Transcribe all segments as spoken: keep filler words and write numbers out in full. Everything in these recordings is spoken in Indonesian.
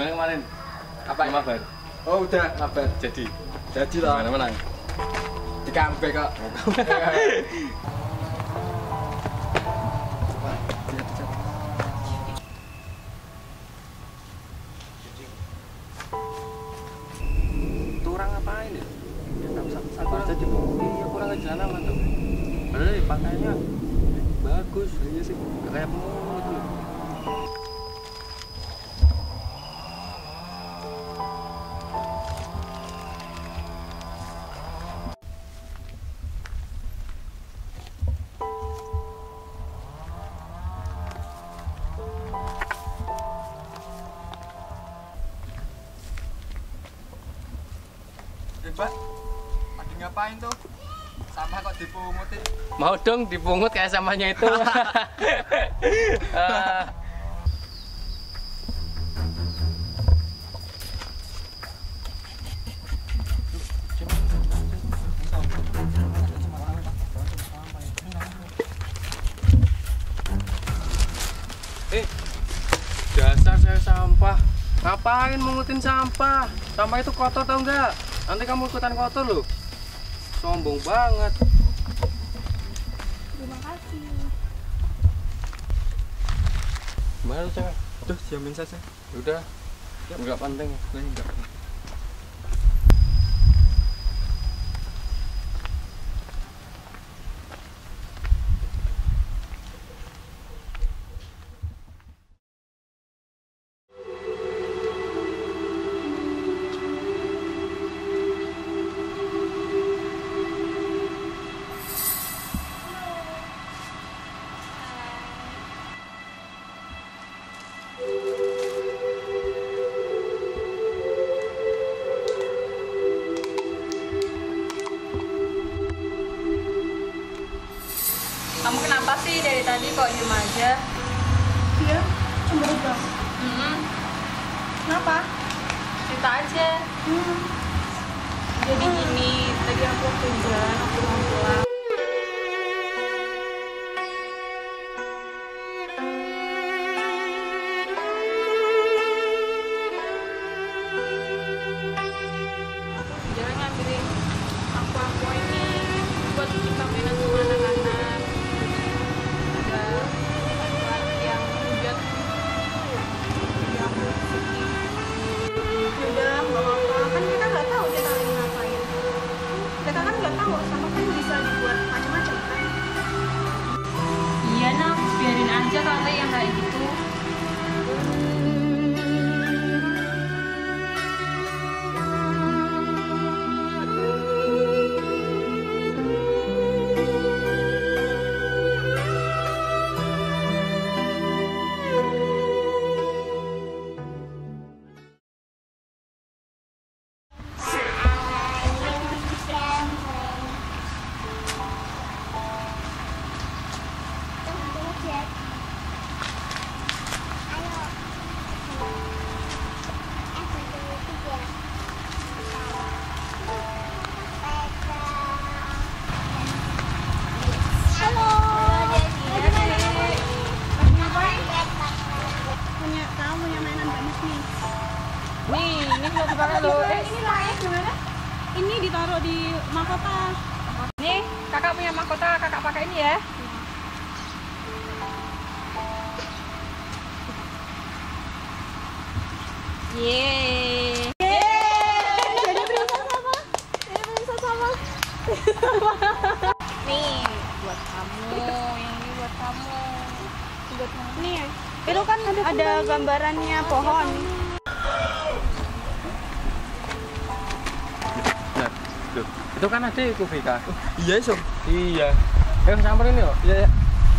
Gimana kemarin? Apa mabar? Oh udah mabar. Jadi? Jadi lah. Gimana menang? Di comeback kok. Kurang ngapain ya? Satu aja di bawah. Iya kurang aja nama tuh. Padahal pakainya bagus, iya sih. Gak kayak pemungut tuh. Pak, lagi ngapain tuh? Sampah kok dipungutin? Mau dong dipungut kayak sampahnya itu. uh, eh, dasar saya sampah. Ngapain mengutin sampah? Sampah itu kotor tau enggak? Nanti kamu ikutan kotor loh. Sombong banget. Terima kasih. Gimana cewek? Tuh, jamin saja. Udah. Enggak penting. Enggak. Kamu kenapa sih dari tadi kok diem aja? Iya, cemberut bang. Hmm, Kenapa? cerita aja. Hmm. Jadi gini, tadi aku waktu jalan, aku mau pulang. Jalan ngambilin aku-aku ini buat kita mainan sama anak-anak. Ada laki yang hujat, jadi aku sedih. Yaudah, nggak apa-apa. Kan kita nggak tahu kita lagi ngapain. Kita kan nggak tahu, sama kan bisa dibuat macam-macam kan. Iya nak, biarin aja kali yang kayak gitu. Punya kamu punya mainan banyak nih. Nih, ini bisa dipakai loh. Eh, Ini layak gimana? Ini ditaruh di mahkota. nih, kakak punya mahkota, kakak pakai ini ya. Yeay. Jadi princess apa? Jadi princess apa? Nih, buat kamu. Yang ini buat kamu. Buat kamu. Nih, itu kan ada gambarannya pohon. Nah, tuh. Itu kan adikku Vika. Iya, Sob. Iya. Eh samperin yuk. Iya, ya.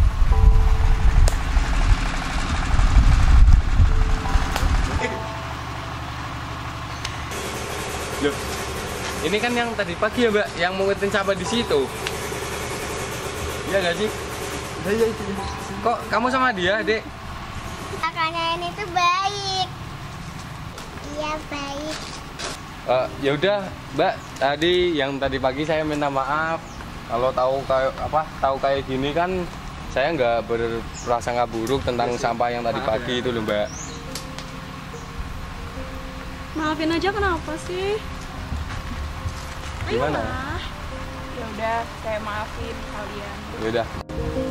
Loh, ini kan yang tadi pagi ya Mbak, yang mengutin sampah di situ. Iya nggak sih? Iya, iya, itu. Kok kamu sama dia, Dek? Kakaknya ini tuh baik. Iya baik. Uh, ya udah, Mbak. Tadi yang tadi pagi saya minta maaf. Kalau tahu kayak apa, tahu kayak gini kan saya nggak berprasangka buruk tentang Ya, sampah yang tadi maaf pagi ya. itu loh, Mbak. Maafin aja kenapa sih? Gimana? Ayolah. Ya udah, saya maafin kalian. Ya udah.